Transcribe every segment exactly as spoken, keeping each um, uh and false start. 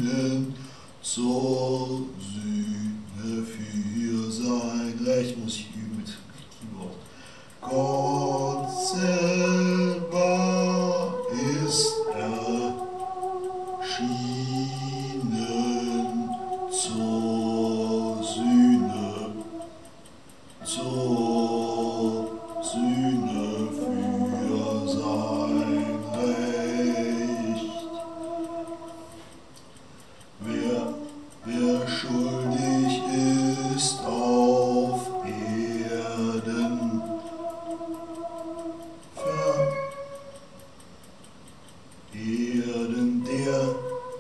ihnen zur Sühne für sein Recht. Muss ich üben mit Keyboard. Gott selber ist erschienen zur Sühne, zur Sühne für sein Recht. Wer, wer schuldig ist auf Erden, Erden, der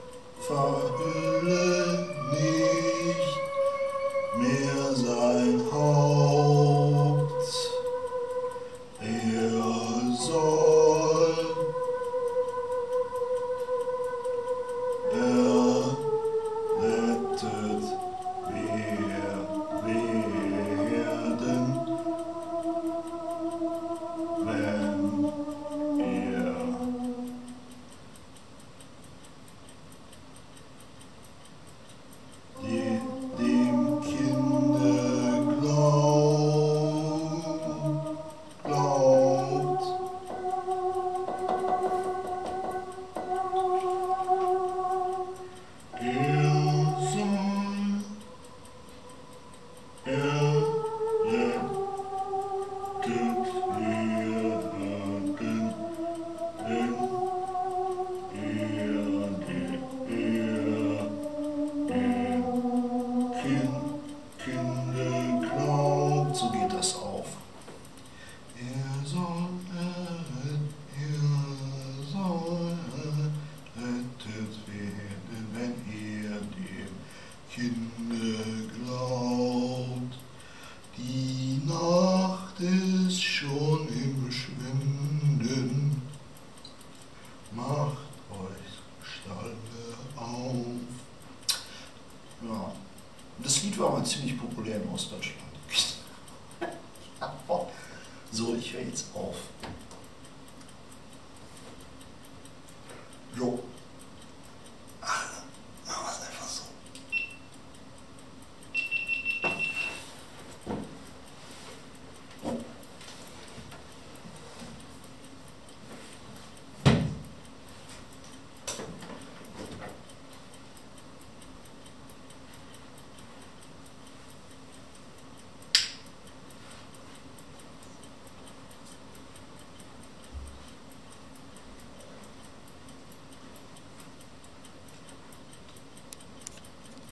verhülle nicht mehr sein Haupt. Er soll errettet werden, wenn er dem Kinde glaubt. Er soll errettet werden, wenn er dem Kinde glaubt. So geht das auf. Er soll errettet, er soll errettet werden, wenn er dem Kinde glaubt. Die Nacht ist schon im Schwinden, macht euch Stalle auf. Ja, das Lied war mal ziemlich populär in Ostdeutschland. So, ich höre jetzt auf.